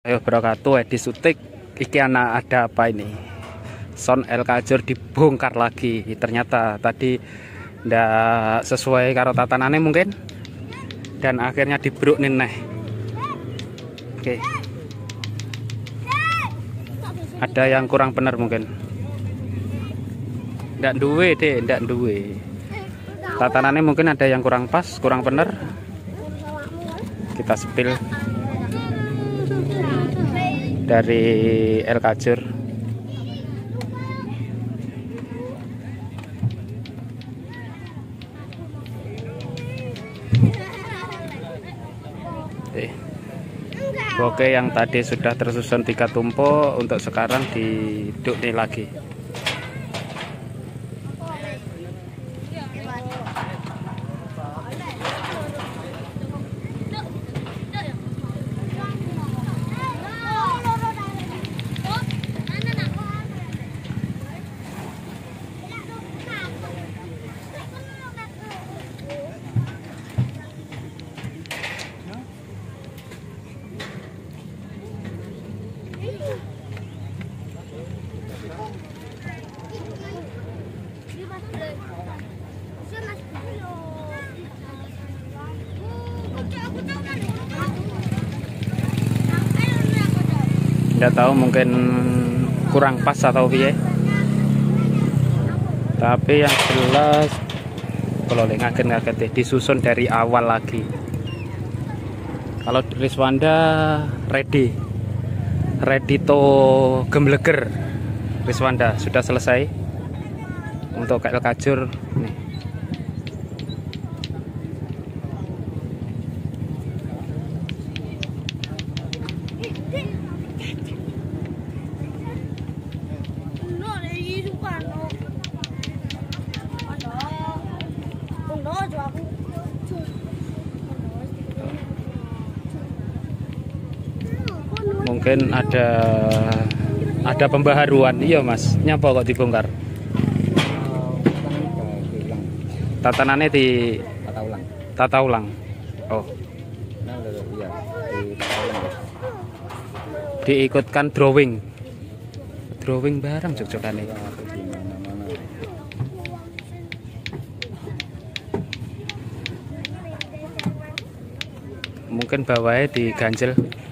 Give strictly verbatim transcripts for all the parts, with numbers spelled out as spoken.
Ayo wabarakatuh, Edi Sutik. Iki anak ada apa ini? Sound El Kajur dibongkar lagi. Ternyata tadi ndak sesuai karo tatanannya mungkin, dan akhirnya dibruk nih. Oke. Ada yang kurang benar mungkin. Ndak duwe deh, ndak duwe. Tatanannya mungkin ada yang kurang pas, kurang benar. Kita spill dari El Kajur. Oke, yang tadi sudah tersusun tiga tumpuk, untuk sekarang diduk nih lagi. Nggak tahu, mungkin kurang pas atau piye, tapi yang jelas kalau ngaget-ngaget disusun dari awal lagi. Kalau Riswanda ready ready to gembleger. Riswanda sudah selesai. Untuk El Kajur nih. Mungkin ada ada pembaharuan. Iya Mas, nyapa kok dibongkar? Tatanannya di tata ulang. Tata ulang. Oh. Diikutkan drawing. Drawing barang jog-jogan nih. Mungkin bawahnya diganjel.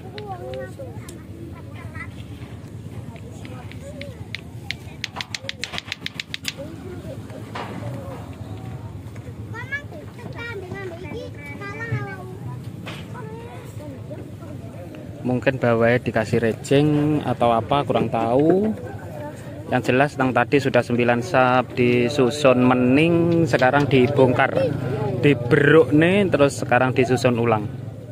Mungkin bawahnya dikasih rejeng atau apa, kurang tahu. Yang jelas yang tadi sudah sembilan sap disusun mening, sekarang dibongkar, diberuk nih, terus sekarang disusun ulang.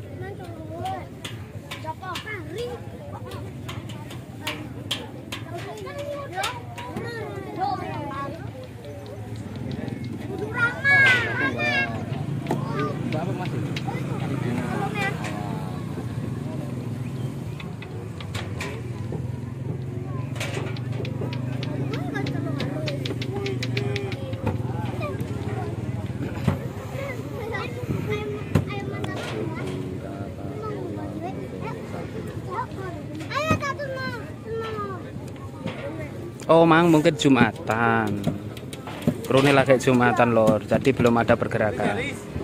Oh mang, mungkin Jumatan. Krune lagi Jumatan lor, jadi belum ada pergerakan.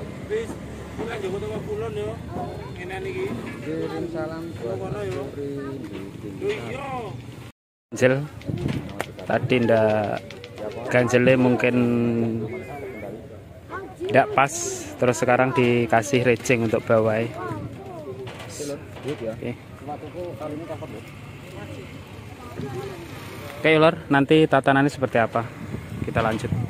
Ganjel tadi ndak ganjelnya mungkin ndak pas, terus sekarang dikasih rejeng untuk bawah. Oke. Oke lor, nanti tatanannya seperti apa? Kita lanjut.